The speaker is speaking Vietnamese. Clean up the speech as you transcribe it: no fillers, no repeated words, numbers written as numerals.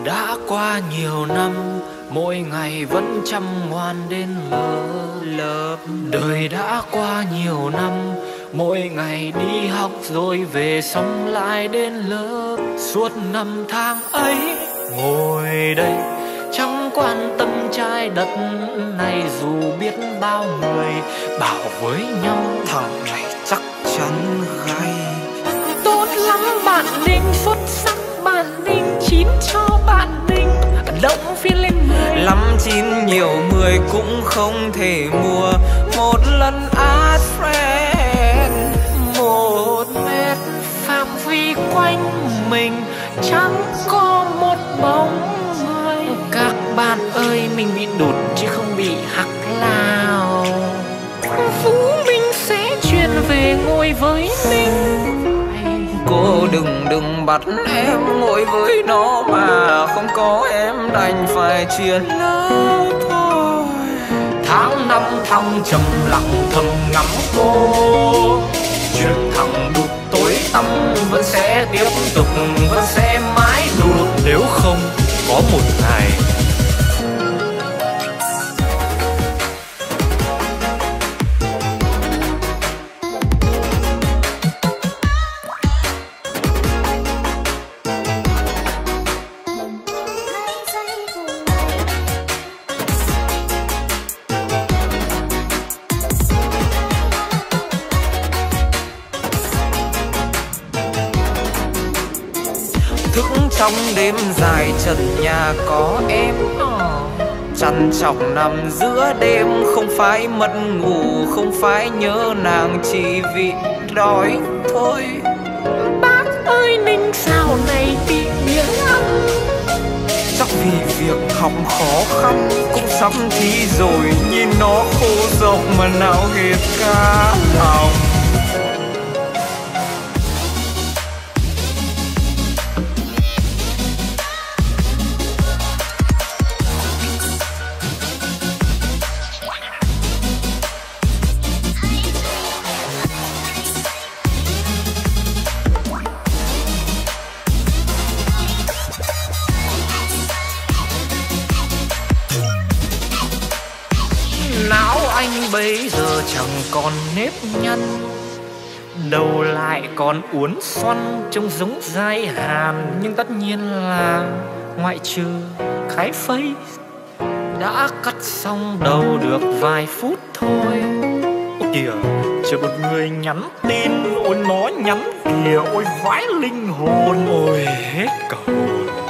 Đã qua nhiều năm, mỗi ngày vẫn chăm ngoan đến lớp. Đời đã qua nhiều năm, mỗi ngày đi học rồi về xong lại đến lớp. Suốt năm tháng ấy ngồi đây chẳng quan tâm trái đất này, dù biết bao người bảo với nhau thằng này chắc chắn gay. Tốt lắm bạn Ninh, xuất sắc bạn Ninh, 9 cho bạn Ninh, động viên lên 10. 5, 9 nhiều 10 cũng không thể mua một lần Advent. 1 mét phạm vi quanh mình chẳng có một bóng người. Các bạn ơi, mình bị đụt chứ không bị hắc lao. Vũ Minh sẽ chuyển về ngồi với Ninh. Cô đừng bắt em ngồi với nó mà không có em đành phải chuyển lớp thôi. Tháng năm thăng trầm lặng thầm ngắm cô, chuyện thằng đụt tối tăm vẫn sẽ tiếp tục, vẫn sẽ mãi đụt. Nếu không có một ngày thức trong đêm dài trần nhà có em, chăn chọc nằm giữa đêm. Không phải mất ngủ, không phải nhớ nàng, chỉ vì đói thôi. bác ơi Ninh sao này bị biếng ăn. Chắc vì việc học khó khăn, cũng sắp thi rồi nhìn nó khô rộng mà nào hết cả lòng. Não anh bây giờ chẳng còn nếp nhăn, đầu lại còn uốn xoăn trông giống dai hàn. Nhưng tất nhiên là ngoại trừ cái face đã cắt xong đầu được vài phút thôi. Ôi kìa, chờ một người nhắn tin. Ôi nó nhắn kìa, ôi vãi linh hồn. Ôi hết cả hồn.